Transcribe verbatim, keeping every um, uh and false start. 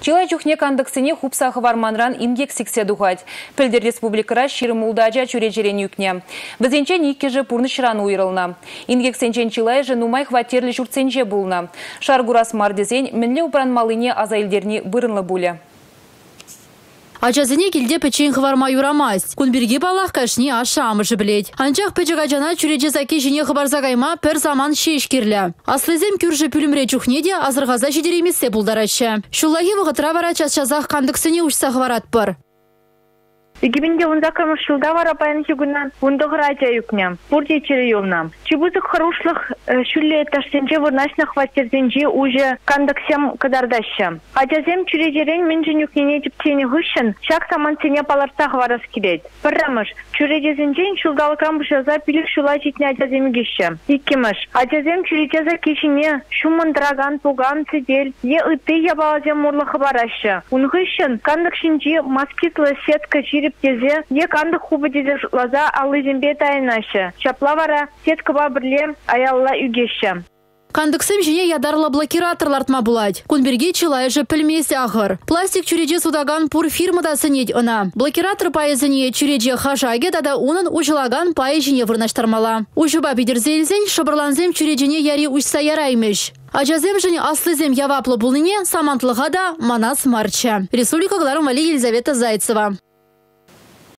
Чилай чухне кандыксыне хупса хварманран ингек сиксе духать. Пілдер республикара ширмулдажа чурежерен юкне. Бізенчен иккеже пурнышран уйрылна. Ингек сенчен чилай же нумай хватерлі журтсенже булна. Шаргурас мардезен мінле упранмалыне азайлдерни бұрынлы буле. Ачазыне келде печен хварма юрамасть. Кунберге балах кашни аша амышы білет. Анчах печега жана чуреже заки жіне хабарзагайма пер заман шеш керлі. Аслызем күржі пүлімре чухнеде азырғаза жедеремесе бұлдарашы. Шуллахи вғытра вара час-чазақ кандықсыне ұшса хварат пыр. Егибінде он закамыш жылда вара паян хигуна унды градя юкня. Пурде чере юлна. Чебузык хорошлых шулле ташсенже вырнашна хваттерденже уже кандаксем кадардаща. Ажазем чурежерен менжен юкнене типтени гышын шак саман сене паларса хварас килет. Пыррамыш чурежезенжен шулдалыкам бышаза пилик шула житне ажазем гища. Иккимыш ажазем чурежеза кешине шумын драган пуган цедель е ыты ябалазем мурлы хабараща. Унгышын кандакшинже москитлы сетка чирип тезе, ек андық хубы дезе лаза алы зембе тайнашы. Чаплавара сеткаба бірле аялла үгеші. Кандыксым жіне ядарлы блокираторлартма булать. Кунберге чилай же пілмесе ағыр. Пластик чуреже судаган пур фирмада сынет она. Блокиратор пайызыне чуреже хажаге дада унын ужылаган пай жіне вырнаштармала. Ужыба бидерзелзен шыбырланзем чурежене яри ушса яраймыш. Ажазем жіне аслызем яваплы булыне самантлыға да манас марча. Республика Гларум Вали Елизавета Зайцева.